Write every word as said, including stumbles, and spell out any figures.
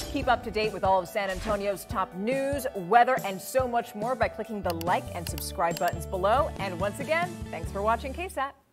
Keep up to date with all of San Antonio's top news, weather, and so much more by clicking the like and subscribe buttons below. And once again, thanks for watching K SAT.